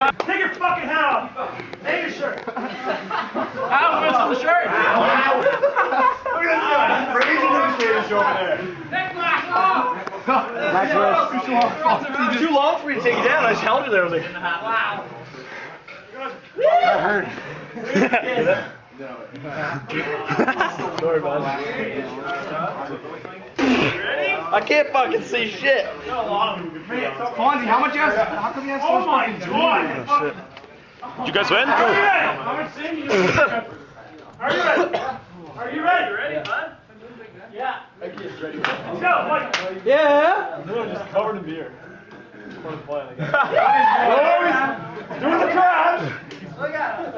Take your fucking hat off. Take your shirt. How fits on the shirt? Look at this guy. Crazy demonstration show over there. Next glass off. It's too long for me to take it down. I just held it there. I was like, Wow. that hurt. Sorry, man. I can't fucking see shit. Fonzy, how much you have? How come you have so Oh my much? god! Did you guys win? Are you ready? Are you ready? Are you ready? Ready, bud? Yeah. Let's go, Mike. Yeah. I'm just covered in beer. Doing the crab. Look at him.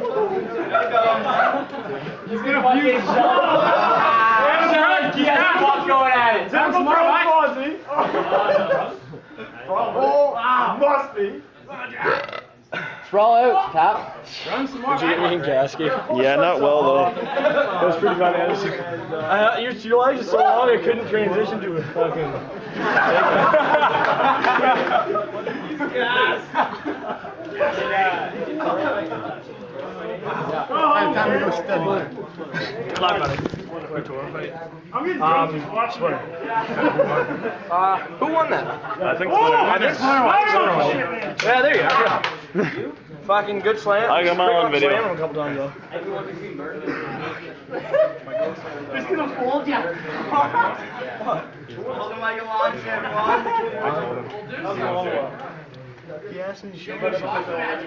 He's gonna fuse. What's going at it? That's smart, Fonzy. Oh, must be. Sprawl out, tap. Run some more. Did you get anything gasky? Yeah, not well though. That was pretty badass. Your legs are so long I couldn't transition to a fucking. Time to go steady. Good luck, buddy. I'm getting drunk just watching it. Who won that? I think Oh, Yeah, there you go. Fucking good slam. I got my own video. Slam him a couple times though. It's gonna fold you. Hold him like a lawn chair, Yes, and show Looks like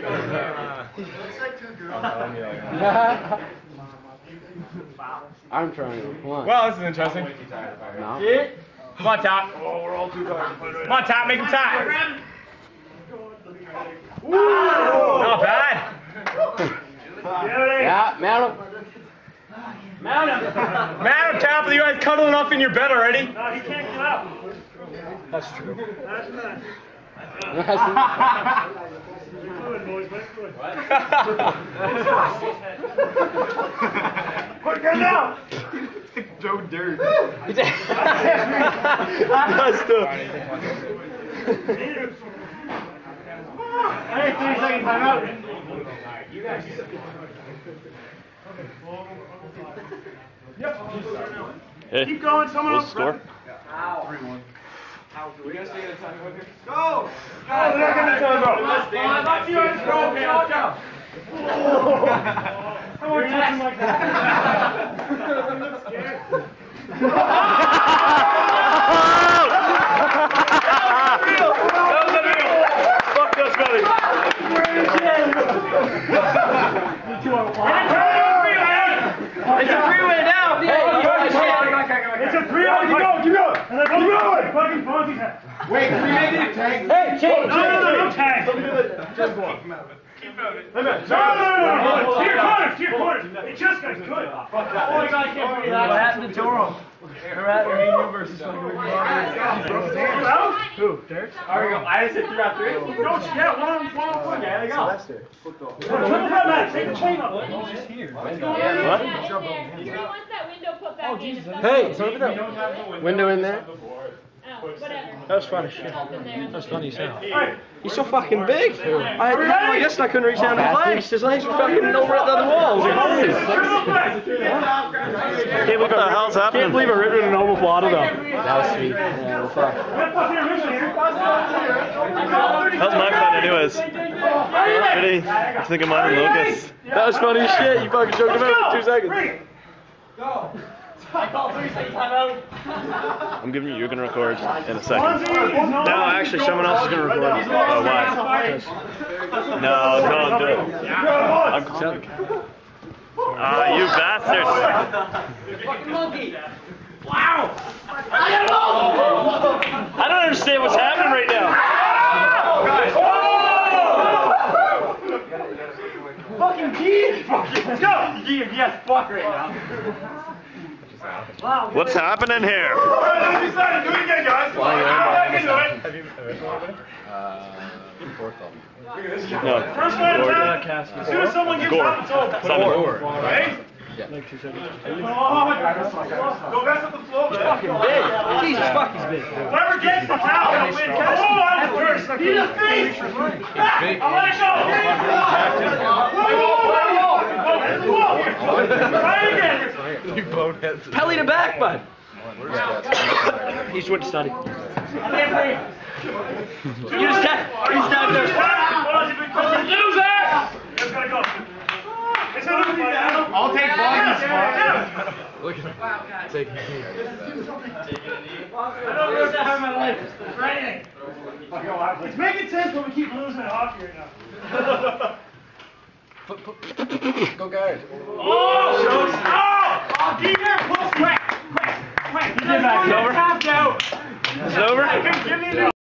two girls. I'm trying to. Come on. Well, this is interesting. No. Come on, Top. Oh, we're all too tired. Come on, Top, make him tired. Not bad. Yeah, mount him. Mount him. Mount him, Top. Are you guys cuddling up in your bed already? No, he can't get up. That's true. That's nice. Put it down. Joe Dirt. That's still. Hey, 30 second timeout. You guys. Yep. Hey, Keep going. Someone what's else. the score? 3-1. We gotta stay in a time limit. Go! Oh, they're not gonna tell you. Let's see where it's going. Okay, let's go. I want to touch him like that. Fuck this, buddy. It's a freeway now. It's a 3-0. Keep going. Keep going. Fucking Fonzy's hat. Wait, can we make it a tag? Hey, change. No tag. Just go. Keep moving. No. To your corners. It just got good. Oh my God, I can't breathe. What happened to Toro? We're at me and you versus fucking Who? Derek? There we go. I just hit 3 out 3. No, yeah, one on one. Yeah, there you go. Take the chain off. He's just here. What? He wants that window put back in. Hey, window in there. Oh, whatever. That was funny shit. Up in there. That's funny as hell. Hey, He's so fucking big. I had my guess I couldn't reach down to his legs. His legs were fucking over at the other wall. I was like, holy shit. Hey, what the hell's happening? can't believe I ripped it in an oval plot of them. That was sweet. Yeah, well, fuck. How's my fun anyways? Ready? I think of mine and Lucas. That was funny as shit. You fucking choked him out in 2 seconds. Go! I called 3 second timeout. I'm giving you, you're gonna record in a second. No, actually, someone else is gonna record. Oh, why? No, don't do it. I'm telling you. You bastards. Fucking monkey! Wow! I don't understand what's happening right now. Fucking key! Let's go! Yes, fuck right now. Wow. What's happening here? Alright, do it again, guys. Come on. Have you Fourth of No. First one attack. As soon as someone gets Gore. up, it's over. Simon. Right? Like 2 seconds. Go mess up the flow, man. Fucking big. Jesus fuck, he's big. Whoever gets the towel, will win. Come on, first. He's a face. Back. I'll let it go. Try again. You boneheads. Pelly to back, bud. He's went to study. You just got there. Loser! It's gonna go. It's gonna go. I'll take Bonnie's spot. Look at him. Take it. I don't know what have in my life. It's raining. It's making sense when we keep losing at hockey right now. Go guard. Oh! Keep your push quick! Quick! Quick! It's over. It's over? It's over. Give me the